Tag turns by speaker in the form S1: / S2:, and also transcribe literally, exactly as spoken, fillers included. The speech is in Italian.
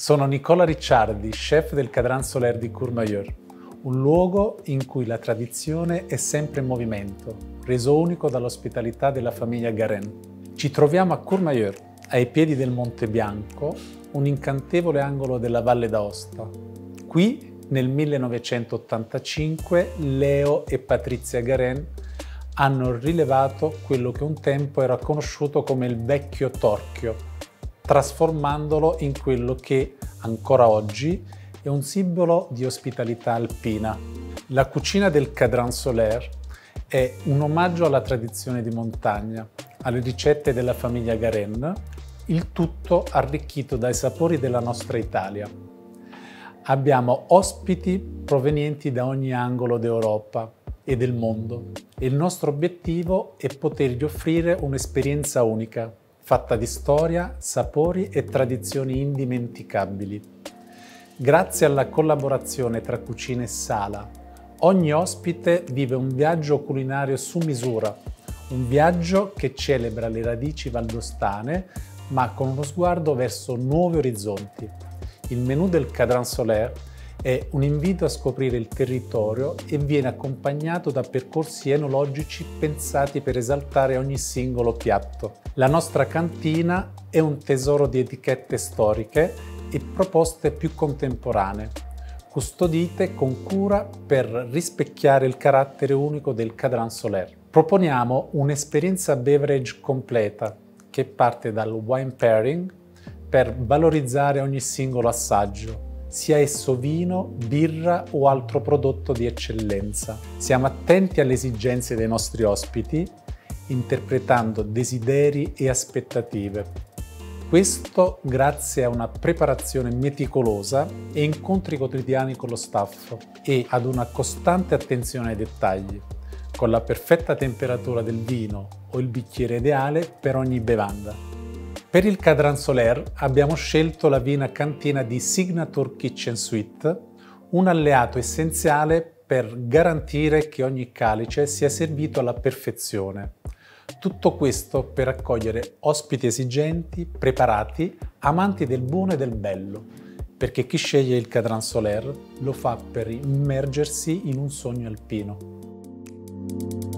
S1: Sono Nicola Ricciardi, chef del Cadran Solaire di Courmayeur, un luogo in cui la tradizione è sempre in movimento, reso unico dall'ospitalità della famiglia Garenne. Ci troviamo a Courmayeur, ai piedi del Monte Bianco, un incantevole angolo della Valle d'Aosta. Qui, nel millenovecentottantacinque, Leo e Patrizia Garenne hanno rilevato quello che un tempo era conosciuto come il vecchio torchio, trasformandolo in quello che, ancora oggi, è un simbolo di ospitalità alpina. La cucina del Cadran Solaire è un omaggio alla tradizione di montagna, alle ricette della famiglia Garenne, il tutto arricchito dai sapori della nostra Italia. Abbiamo ospiti provenienti da ogni angolo d'Europa e del mondo e il nostro obiettivo è potergli offrire un'esperienza unica, fatta di storia, sapori e tradizioni indimenticabili. Grazie alla collaborazione tra cucina e sala, ogni ospite vive un viaggio culinario su misura, un viaggio che celebra le radici valdostane, ma con uno sguardo verso nuovi orizzonti. Il menù del Cadran Solaire è un invito a scoprire il territorio e viene accompagnato da percorsi enologici pensati per esaltare ogni singolo piatto. La nostra cantina è un tesoro di etichette storiche e proposte più contemporanee, custodite con cura per rispecchiare il carattere unico del Cadran Solaire. Proponiamo un'esperienza beverage completa che parte dal wine pairing per valorizzare ogni singolo assaggio, sia esso vino, birra o altro prodotto di eccellenza. Siamo attenti alle esigenze dei nostri ospiti, interpretando desideri e aspettative. Questo grazie a una preparazione meticolosa e incontri quotidiani con lo staff e ad una costante attenzione ai dettagli, con la perfetta temperatura del vino o il bicchiere ideale per ogni bevanda. Per il Cadran Solaire abbiamo scelto la Vina Cantina di Signature Kitchen Suite, un alleato essenziale per garantire che ogni calice sia servito alla perfezione. Tutto questo per accogliere ospiti esigenti, preparati, amanti del buono e del bello, perché chi sceglie il Cadran Solaire lo fa per immergersi in un sogno alpino.